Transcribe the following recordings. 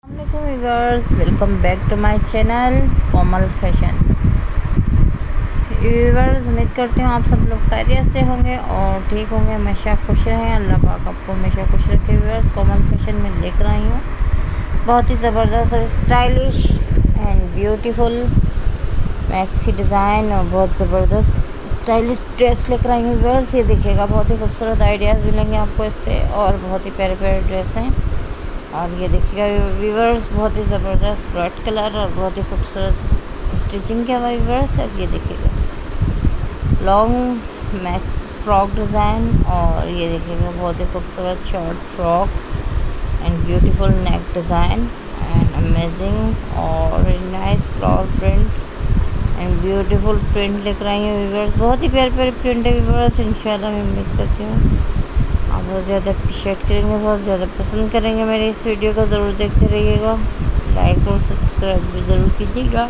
Viewers, welcome back to my channel Komal fashion. Viewers, उम्मीद करती हूँ आप सब लोग खैरियत से होंगे और ठीक होंगे, हमेशा खुश रहें। अल्लाह पाक आपको हमेशा खुश रखे। व्यूअर्स, कोमल फैशन में लेकर आई हूँ बहुत ही ज़बरदस्त और stylish and beautiful maxi design और बहुत ज़बरदस्त स्टाइलिश ड्रेस लेकर आई हूँ। व्यूअर्स, ये देखिएगा, बहुत ही खूबसूरत आइडियाज़ मिलेंगे आपको इससे और बहुत ही प्यारे प्यारे ड्रेस हैं। और ये देखिएगा व्यूअर्स, बहुत ही ज़बरदस्त रेड कलर और बहुत ही खूबसूरत स्टिचिंग किया हुआ व्यूअर्स। और ये देखिएगा लॉन्ग मैक्स फ्रॉक डिज़ाइन और ये देखिएगा बहुत ही खूबसूरत short frock and beautiful neck design and amazing और nice flower print and beautiful print लेकर आई हैं व्यूअर्स। बहुत ही प्यारे प्यारे प्रिंट है व्यूअर्स। इंशाल्लाह मैं उम्मीद करती हूँ आप बहुत ज़्यादा अप्रिशिएट करेंगे, बहुत ज़्यादा पसंद करेंगे मेरी इस वीडियो को। ज़रूर देखते रहिएगा, लाइक और सब्सक्राइब भी ज़रूर कीजिएगा।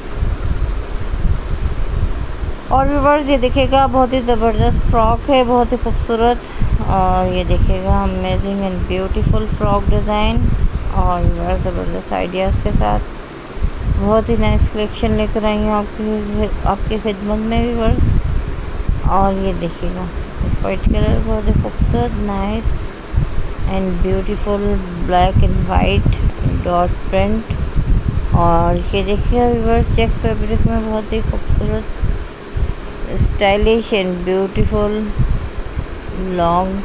और व्यूअर्स, ये देखिएगा बहुत ही ज़बरदस्त फ्रॉक है, बहुत ही खूबसूरत और ये देखिएगा amazing and beautiful frock design और व्यूअर्स ज़बरदस्त आइडियाज़ के साथ बहुत ही नाइस कलेक्शन लेकर आई हूँ आपकी खिदमत में व्यूअर्स। और ये देखिएगा वाइट कलर, बहुत ही खूबसूरत nice and beautiful black and white dot print. और ये देखिए व्यूअर्स, चेक फैब्रिक में बहुत ही खूबसूरत stylish and beautiful long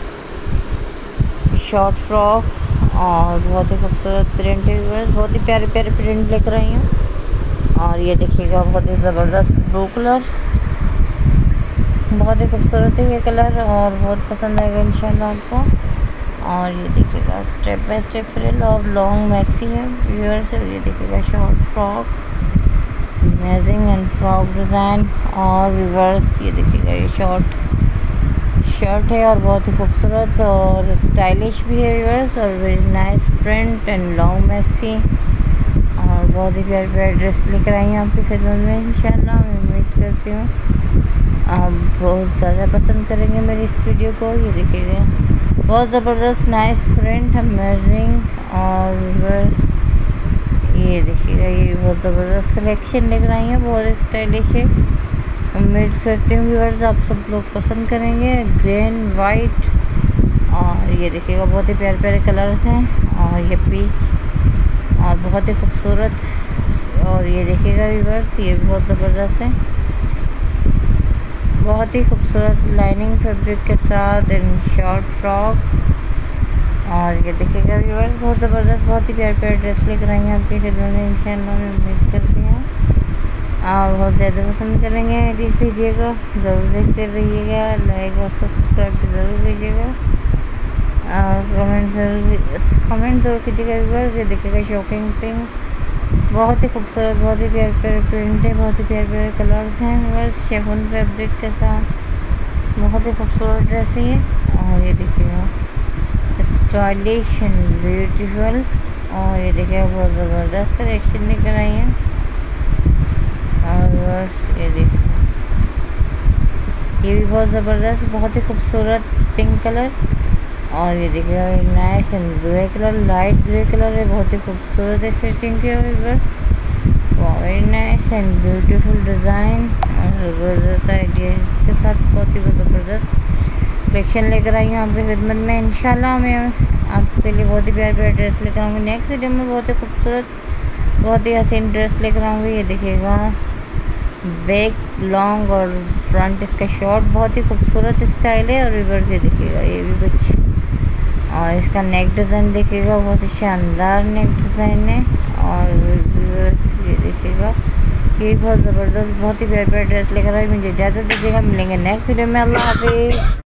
short frock और बहुत ही खूबसूरत प्रिंट है व्यूअर्स। बहुत ही प्यारे प्यारे प्रिंट लेकर आई हूँ। और ये देखिएगा बहुत ही ज़बरदस्त ब्लू कलर, बहुत ही खूबसूरत है ये कलर और बहुत पसंद आएगा इंशाल्लाह आपको। और ये देखिएगा स्टेप बाय स्टेप फ्रिल और लॉन्ग मैक्सी है व्यूअर्स। ये देखिएगा short frock amazing and frock design और व्यूअर्स ये देखिएगा ये शॉर्ट शर्ट है और बहुत ही खूबसूरत और स्टाइलिश भी है व्यूअर्स और very nice print and long maxi और बहुत ही प्यारे प्यारे ड्रेस लेकर आई हैं आपकी खिदमत में इंशाल्लाह। मैं उम्मीद करती हूँ आप बहुत ज़्यादा पसंद करेंगे मेरी इस वीडियो को। ये देखिएगा बहुत ज़बरदस्त नाइस प्रिंट अमेजिंग और व्यूअर्स ये देखिएगा ये बहुत ज़बरदस्त कलेक्शन लेकर आई है, बहुत स्टाइलिश है। उम्मीद करती हूँ व्यूअर्स आप सब लोग पसंद करेंगे। ग्रीन वाइट और ये देखिएगा बहुत ही प्यारे प्यारे कलर्स हैं और ये पीच और बहुत ही खूबसूरत। और ये देखिएगा व्यूअर्स, ये भी बहुत ज़बरदस्त है, बहुत ही खूबसूरत लाइनिंग फैब्रिक के साथ इन शॉर्ट फ्रॉक। और ये देखिएगा व्यूअर्स बहुत ज़बरदस्त, बहुत ही प्यारे प्यारे ड्रेस लेकर आई हैं आपकी खिदमत में इंशाल्लाह। मैं उम्मीद करती हूँ आप बहुत ज़्यादा पसंद करेंगे इस वीडियो को। ज़रूर देखते रहिएगा, लाइक और सब्सक्राइब ज़रूर कीजिएगा और कमेंट ज़रूर कीजिएगा व्यूअर्स। ये देखिएगा शॉकिंग पिंक, बहुत ही खूबसूरत, बहुत ही प्यारे प्यारे प्रिंट है, बहुत ही प्यारे प्यारे कलर्स हैं व्यूअर्स शिफॉन फैब्रिक के साथ। बहुत ही खूबसूरत ड्रेस है ये। और ये देखिएगा स्टाइलिश एंड ब्यूटीफुल और ये देखिएगा बहुत ज़बरदस्त कलेक्शन लेकर आई हैं। और व्यूअर्स ये देखिए ये भी बहुत ज़बरदस्त, बहुत ही खूबसूरत पिंक कलर और ये देखिएगा nice and grey colour, light grey colour है, बहुत ही खूबसूरत स्टिचिंग की हुई बस, very nice and beautiful design और ज़बरदस्त आइडिया के साथ बहुत ही ज़बरदस्त कलेक्शन लेकर आई हूँ आपकी खिदमत में इंशाल्लाह। मैं आपके लिए बहुत ही प्यारे प्यारे ड्रेस लेकर आऊँगी नेक्स्ट वीडियो में, बहुत ही खूबसूरत, बहुत ही हसीन ड्रेस लेकर आऊँगी। ये देखिएगा बैक लॉन्ग और फ्रंट इसका शॉर्ट, बहुत ही खूबसूरत स्टाइल है। और रिवर्स ये देखिएगा ये भी कुछ और इसका नेक डिज़ाइन देखिएगा, बहुत ही शानदार नेक डिज़ाइन है। और ये देखिएगा ये बहुत ज़बरदस्त, बहुत ही प्यारे प्यारे ड्रेस लेकर आई। मुझे इजाज़त दीजिएगा, मिलेंगे नेक्स्ट वीडियो में। अल्लाह हाफिज़।